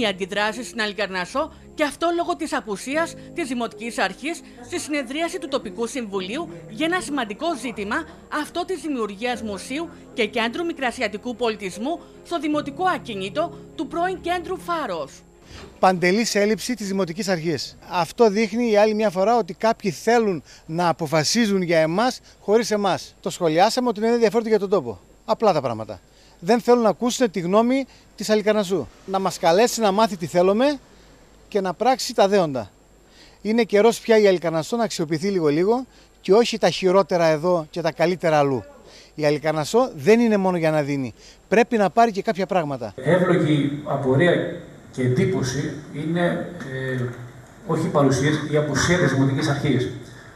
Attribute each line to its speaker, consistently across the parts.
Speaker 1: οι αντιδράσεις στην Αλικαρνασσό και αυτό λόγω της απουσίας της Δημοτικής Αρχής στη συνεδρίαση του Τοπικού Συμβουλίου για ένα σημαντικό ζήτημα, αυτό της δημιουργίας μουσείου και κέντρου μικρασιατικού πολιτισμού στο δημοτικό ακίνητο του πρώην κέντρου Φάρος.
Speaker 2: Παντελής έλλειψη της Δημοτικής Αρχής. Αυτό δείχνει η άλλη μια φορά ότι κάποιοι θέλουν να αποφασίζουν για εμάς χωρίς εμάς. Το σχολιάσαμε ότι είναι ενδιαφέρον για τον τόπο. Απλά τα πράγματα. Δεν θέλουν να ακούσουν τη γνώμη της Αλικαρνασσού. Να μας καλέσει να μάθει τι θέλουμε και να πράξει τα δέοντα. Είναι καιρός πια η Αλικαρνασσό να αξιοποιηθεί λίγο και όχι τα χειρότερα εδώ και τα καλύτερα αλλού. Η Αλικαρνασσό δεν είναι μόνο για να δίνει. Πρέπει να πάρει και κάποια πράγματα.
Speaker 3: Εύλογη απορία και εντύπωση είναι όχι η παρουσία, η απουσία της Δημοτικής Αρχής,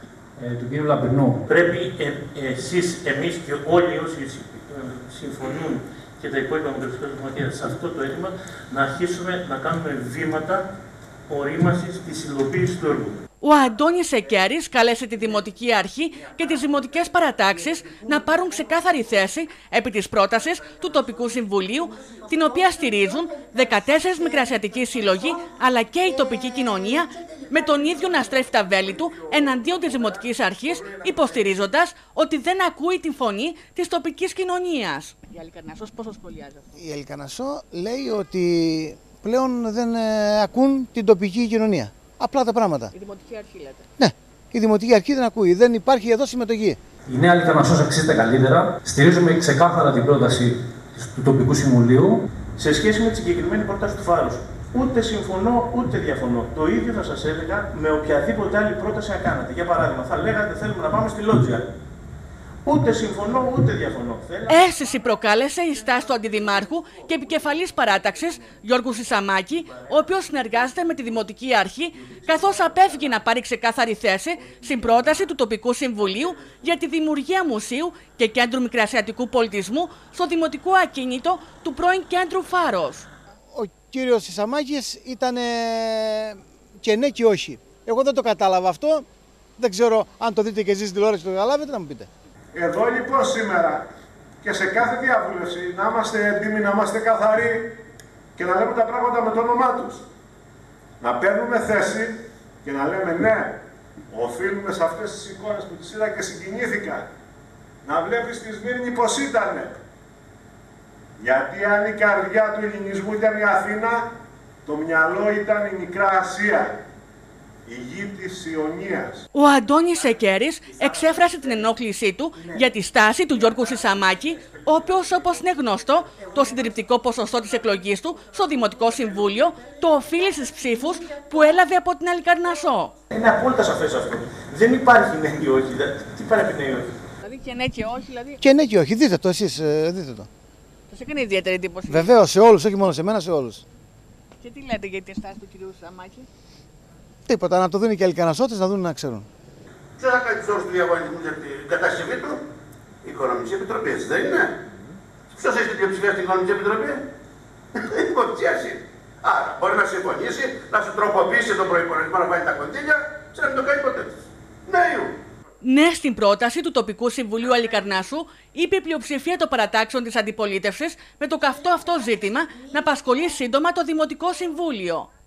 Speaker 3: του κ. Λαμπρινού.
Speaker 4: Πρέπει εσείς, εμείς και όλοι όσοι συμφωνούν και τα υπόλοιπα μεταξύ των σε αυτό το αίτημα να αρχίσουμε να κάνουμε βήματα ορίμασης της υλοποίησης του έργου.
Speaker 1: Ο Αντώνης Εκέρης κάλεσε τη Δημοτική Αρχή και τις δημοτικές παρατάξεις να πάρουν ξεκάθαρη θέση επί της πρότασης του Τοπικού Συμβουλίου, την οποία στηρίζουν 14 μικρασιατικοί σύλλογοι αλλά και η τοπική κοινωνία, με τον ίδιο να στρέφει τα βέλη του εναντίον της Δημοτικής Αρχής, υποστηρίζοντας ότι δεν ακούει την φωνή της τοπικής κοινωνίας. Η Αλικαρνασσό πώς το σχολιάζει αυτό?
Speaker 2: Η Αλικαρνασσό λέει ότι πλέον δεν ακούν την τοπική κοινωνία. Απλά τα πράγματα.
Speaker 1: Η Δημοτική Αρχή λέτε?
Speaker 2: Ναι, η Δημοτική Αρχή δεν ακούει. Δεν υπάρχει εδώ συμμετοχή.
Speaker 3: Η νέα Αλικαρνασσό αξίζεται καλύτερα. Στηρίζουμε ξεκάθαρα την πρόταση του Τοπικού Συμβουλίου.
Speaker 4: Σε σχέση με τη συγκεκριμένη πρόταση του Φάρους, ούτε συμφωνώ ούτε διαφωνώ. Το ίδιο θα σας έλεγα με οποιαδήποτε άλλη πρόταση να κάνετε. Για παράδειγμα, θα λέγατε θέλουμε να πάμε στη Λότζια. Ούτε συμφωνώ ούτε διαφωνώ.
Speaker 1: Αίσθηση προκάλεσε η στάση του Αντιδημάρχου και επικεφαλής παράταξης Γιώργου Σισαμάκη, ο οποίος συνεργάζεται με τη Δημοτική Αρχή, καθώς απέφυγε να πάρει ξεκάθαρη θέση στην πρόταση του Τοπικού Συμβουλίου για τη δημιουργία μουσείου και κέντρου μικρασιατικού πολιτισμού στο δημοτικό ακίνητο του πρώην κέντρου Φάρος.
Speaker 2: Ο κύριος Σισαμάκης ήταν και ναι και όχι. Εγώ δεν το κατάλαβα αυτό. Δεν ξέρω αν το δείτε και εσείς στην τηλεόραση, το καταλάβετε, να μου πείτε.
Speaker 5: Εδώ λοιπόν σήμερα και σε κάθε διαβούλευση να είμαστε έντιμοι, να είμαστε καθαροί και να λέμε τα πράγματα με το όνομά τους. Να παίρνουμε θέση και να λέμε ναι, οφείλουμε σε αυτές τις εικόνες που τις είδα και συγκινήθηκα. Να βλέπεις τη Σμύρνη πως ήτανε. Γιατί αν η καρδιά του ελληνισμού ήταν η Αθήνα, το μυαλό ήταν η Μικρά Ασία. Η γη της Ιωνίας.
Speaker 1: Ο Αντώνης Εκέρης εξέφρασε την ενόχλησή του για τη στάση του Γιώργου Σισαμάκη, ο οποίος, όπως είναι γνωστό, το συντριπτικό ποσοστό της εκλογής του στο Δημοτικό Συμβούλιο το οφείλει στις ψήφους που έλαβε από την Αλικαρνασσό.
Speaker 4: Είναι απόλυτα σαφές αυτό. Δεν υπάρχει ναι ή όχι. Τι πρέπει ναι ή όχι?
Speaker 1: Δηλαδή και ναι και όχι, δηλαδή.
Speaker 2: Και ναι και όχι. Δείτε το εσείς, δείτε το.
Speaker 1: Σας έκανε ιδιαίτερη εντύπωση?
Speaker 2: Βεβαίως, σε όλους, όχι μόνο σε μένα, σε όλους.
Speaker 1: Και τι λέτε για τη στάση του κ. Σισαμάκη?
Speaker 2: Τίποτα, να το δουν και οι Αλικαρνασσότες να δουν να ξέρουν.
Speaker 6: Ποιος θα κάνει τους όρους του διαγωνισμού για την κατασκευή του? Η Οικονομική Επιτροπή, έτσι δεν είναι? Ποιος έχει την πλειοψηφία στην Οικονομική Επιτροπή? Η Δημοτική Αρχή. Άρα μπορεί να συμφωνήσει, να σου τροποποιήσει τον προϋπολογισμό, να βάλει τα κονδύλια, και να μην το κάνει ποτέ της. Ναι,
Speaker 1: ναι στην πρόταση του Τοπικού Συμβουλίου Αλικαρνασσού, είπε η πλειοψηφία των παρατάξεων της αντιπολίτευσης με το καυτό αυτό ζήτημα να απασχολεί σύντομα το Δημοτικό Συμβούλιο.